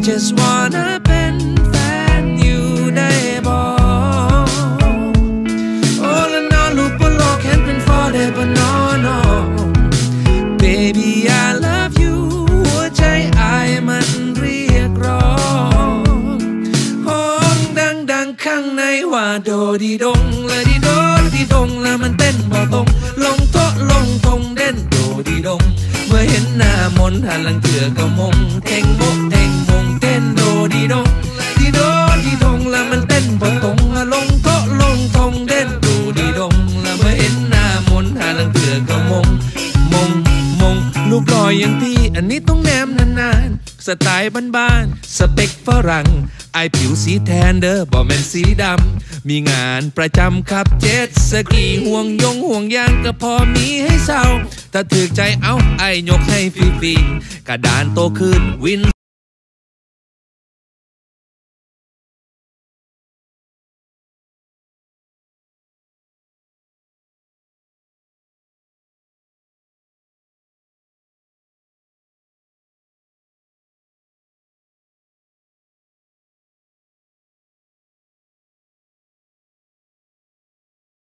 just wanna เป็นแฟนอยู่ได้บ่โอ้ละนอลูกบนโลกเห็นเป็นฟอได้บ่นอ Baby I love you หัวใจอายมันเรียกร้องห้องดังข้างในว่าโดดีดงละดีโดดีดงละมันเต้นบ่ตรงลงโต๊ะลงทงเด่นโดดีดงเมื่อเห็นหน้ามนหันหลังเถื่อก็มงเท่งโมเท่งมงเต้นโดดีดงดีโดดีดงละมันเต้นบ่ตรงลงโต๊ะลงทงเด่นโดดีดงละเมื่อเห็นหน้ามนหันหลังเถื่อก็มงรูปหล่ออย่างพี่อันนี้ต้องแนมนานๆสไตล์บ้านๆสเปคฝรั่งไอผิวสีแทนเด้อบ่แม่นสีดำมีงานประจำขับเจ็ตสกีห่วงยางก็พอมีให้เศร้าถ้าถึกใจเอาไอยกให้ฟรีๆกระดานโตขึ้นวิน